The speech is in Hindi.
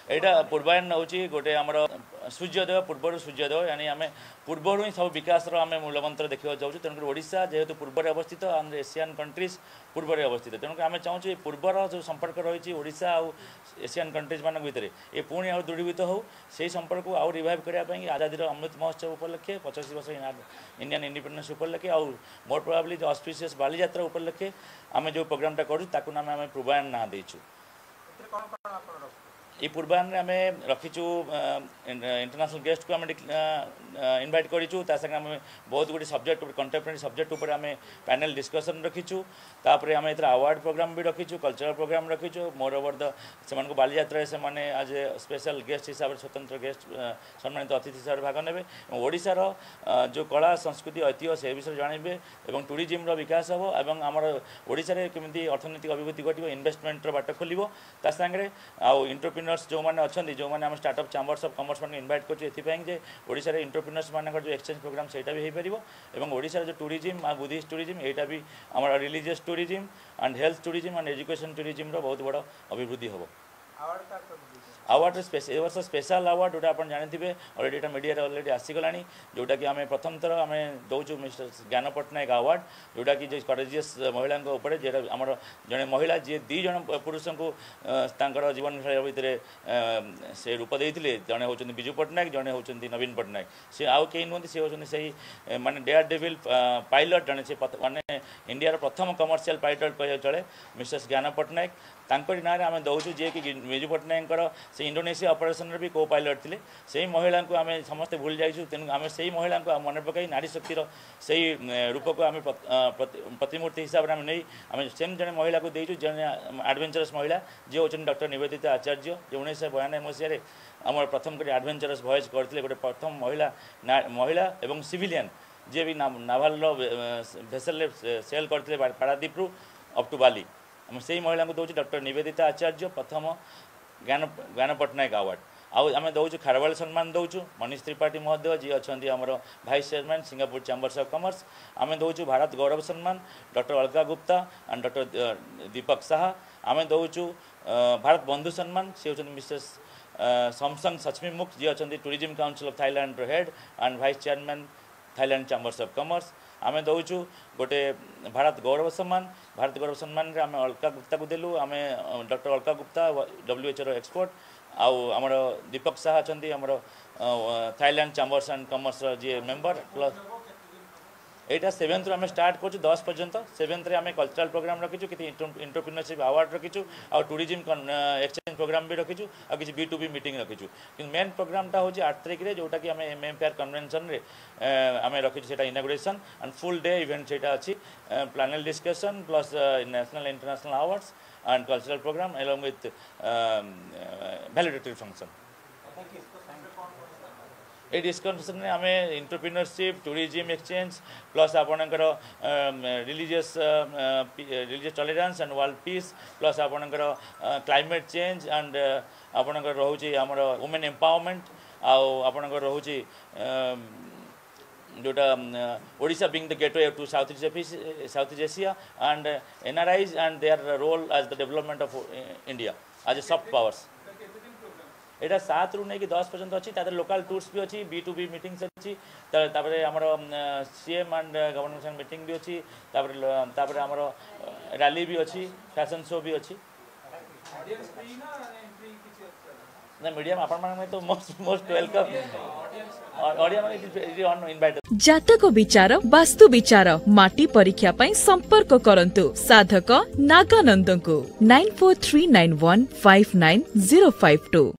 यहाँ पूर्वायन हूँ गोटे आम सूर्योदय पूर्वर सूर्योदय यानी आम पूर्वर ही सब विकास आम मूलमंत्र देखा जाऊँ तेणुक ओडिशा जेहेतु पूर्व अवस्थित आंध्र एशियान कंट्रीज पूर्व अवस्थित तेणुक आम चाहूँ पूर्वर जो संपर्क रही ओडिशा आउ एशियान कंट्रीज मान भितर ये पुणी आउ दृढ़ीभूत हो से संपर्क को आउ रिवाइव करने आजादी अमृत महोत्सव उपलक्षे 85 वर्ष इंडियन इंडिपेंडेंस उपलक्षे आउ मोर प्रोबेबली जो ऑस्पिशियस बाली यात्रा उपलक्षे आम जो प्रोग्रामटा करूँ नाम आम पूर्वायन ना देचु ये पूर्वायन आम रखीचु इंटरनेशनल गेस्ट को आम इनवाइट करूँ आम बहुत गुड सब्जेक्ट कंटेम्परेरी सब्जेक्ट उपर आम पैनल डिस्कसन रखीचु तापर आम एथर अवार्ड प्रोग्राम भी रखीचु कल्चरल प्रोग्राम रखीचु मोर ओवर द से बाली यात्रा से माने आज ए स्पेशल गेस्ट हिसाब से स्वतंत्र गेस्ट सम्मानित अतिथि हिसाब से भाग नेबे ओडिशार जो कला संस्कृति ऐतिह्य से विषय जानवे और टूरिज्म विकास हम और आमर ओडिशा रे केमिति अर्थनैतिक अभिवृद्धि घटिबो इन्वेस्टमेंट बाट खोलिबो ता संगे आउ एंटरप्रेन्योर्स जो मैंने अच्छा जो मैंने आम स्टार्टअप चैम्बर्स ऑफ कॉमर्स मान इनवाइट कर ओडिशा रे एंटरप्रेन्योर्स मान जो एक्सचेंज प्रोग्राम सेटा भी हो पार और ओडिशा जो टूरिज्म आ बुद्धिस्ट टूरिज्म यहाँ भी आम religious tourism and health tourism and education tourism रो बहुत बड़ अभिवृद्धि हम अवार्ड ए वर्ष स्पेशल अवार्ड जोटा आप जानते अलरेडी यहाँ मीडिया अलरेडी आसीगला जोटा कि आम प्रथम थर आम दौचु मिस्टर ज्ञान पट्टनायक अवार्ड जोटा कि करेजियस महिला जो आम जड़े महिला जी दी जन पुरुष को जीवन भितर से रूप देते जड़े होती विजु पट्टनायक जड़े होती नवीन पट्टनायक सी आउ कहीं नुहति सी होती से माने डेयर डेविल पायलट जड़े से माने इंडिया प्रथम कमर्शियल पायलट कह चले मिस्टर ज्ञान पट्टनायक तांकरी ना आम दौचु जी कि विजु पट्टनायक से इंडोनेशिया ऑपरेशन भी को पायलट थे से महिला को आम समस्ते भूल जाइए तेणु आम से महिला को मन पकई नारी शक्तिर से रूप को आम प्रतिमूर्ति हिसाब से आम नहीं आम सेम जड़े महिला को देचु जड़े एडवेंचरस महिला जी होती डॉक्टर निवेदिता आचार्य जो 1992 मसीह आम प्रथम कर एडवेंचरस भॉयज करते गोटे प्रथम महिला एवं सिविलियन जी भी नाभाल भेसल सेल करते पारादीप अप टू बाली आम से महिला को दौर डॉक्टर निवेदिता आचार्य प्रथम ज्ञान पट्टनायक अवार्ड आम दौचु खारवाल सम्मान दौचु मनीष त्रिपाठी महोदय जी अच्छा आमर vice chairman Singapore chambers of commerce आम दौचु Bharat Gaurav Samman doctor Alka Gupta and doctor Deepak Saha आम दौचु भारत बंधु सम्मान सी होती मिसेस समसंग सचमी मुख जी अच्छा tourism council of Thailand head and vice chairman Thailand chambers of commerce आम दौचु गोटे भारत गौरव सम्मान रे आम अलका गुप्ता को देलु आम doctor Alka Gupta WHO expert आमर दीपक साहा अच्छा आमर थाईलैंड चैम्बर्स एंड कॉमर्स जी मेंबर प्लस यहाँ 7th आम स्टार्ट कर 10 पर्यंत 7th आम कल्चरल प्रोग्राम रखीचु कि एंटरप्रेन्योरशिप अवार्ड रखीचु और टूरिज्म एक्सचेंज प्रोग्राम भी रखीचु और किसी B2B मीटिंग रखीचु कि मेन प्रोग्रामटा हूँ 8 तारिख में जोटा कि आम MMPR कन्वेंशन रे आम रखीचु से inauguration and full day event से अच्छी panel discussion plus national international awards and cultural program along with valedictory function ये डिस्कसन में आम एंटरप्रेन्योरशिप टूरिज्म एक्सचेंज प्लस आपणकर religious tolerance and world peace plus आपणकर क्लाइमेट चेंज एंड आपणकर रोचे आमर वुमेन एम्पावरमेंट आपणकर रोचे जोटा Odisha being the gateway to south east Asia and NRIs and their role as the development of India as a soft powers यहाँ 7 ରୁ नहीं 10 पर्यंत अच्छी तार लोकल टूर्स भी अच्छी B2B मीटिंग्स अच्छी आमर CM एंड गवर्नमेंट मीटिंग भी अच्छी आमर रैली भी अच्छी फैशन शो भी अच्छी ना मीडियम आपण तो मोस्ट वेलकम जातक विचार वास्तु विचार माटी परीक्षा पई संपर्क करंतु साधक नागानंद को 9439159052।